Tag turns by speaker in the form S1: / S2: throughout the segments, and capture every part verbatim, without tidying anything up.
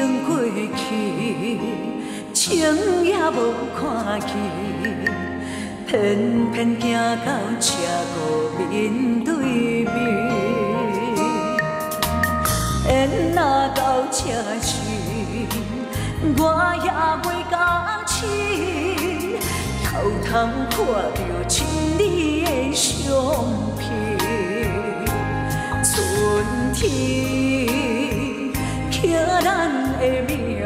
S1: 经过去，情也无看见，偏偏行到这个面对面。缘若到这时，我也袂甘心，偷偷看到亲你的相片。春天刻咱的名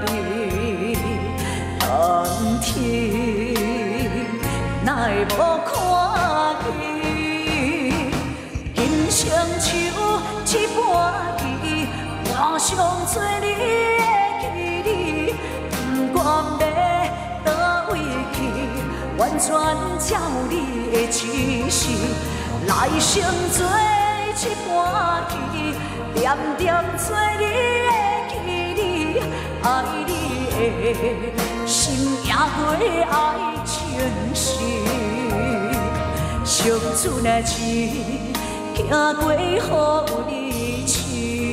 S1: 字，冬天哪会无看见？今生像一盘棋，我想做你的棋子，不管要倒位去，完全照你的指示，来生做一盘棋，点点做你的棋子，爱你的心也袂爱情事，相处若是行过予你试，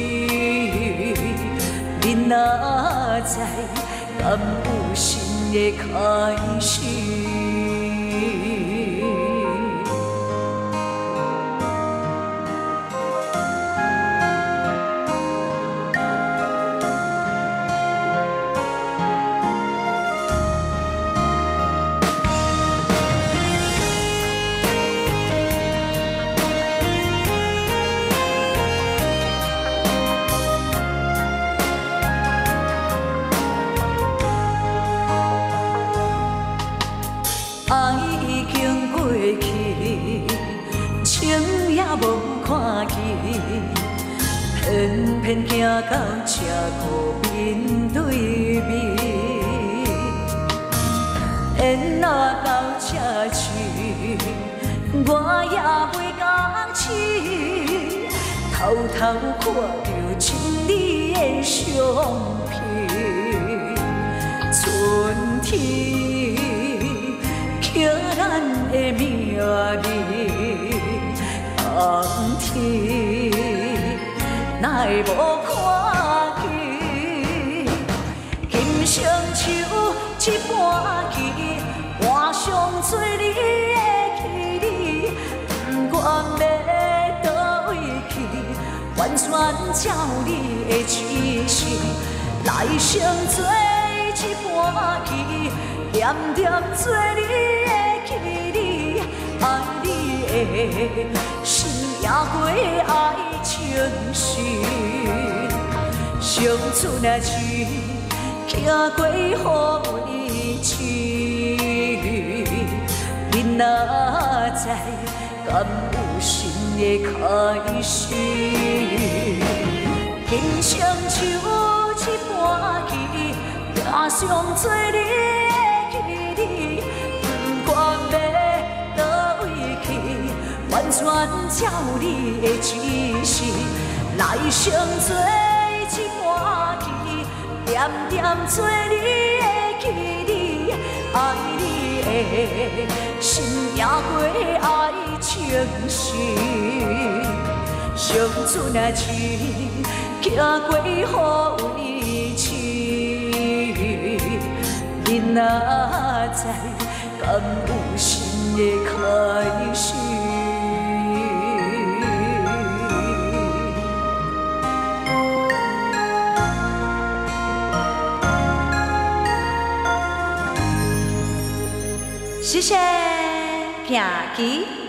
S1: 你哪知敢有新的开始？爱已经过去，情也无看见，偏偏行到这个面对面。缘若到这时，我也袂甘心，偷偷看到亲你的相片。春天刻咱的名字，冬天哪会无看见？今生像一盘棋，我想做你的棋子，不管要倒位去，完全照你的指示，来生做一盘棋，点点做你的棋子，爱你的心也袂爱情事，相处若是行过予你试，你哪知敢有新的开始？今生像一盘棋，我想做你的棋子，不管要倒位去，完全照你的指示，来生做一盘棋，点点做你的棋子，爱你的心也袂爱情事，相处若是行过予你试，你哪知敢有新的开始？谢谢，行棋。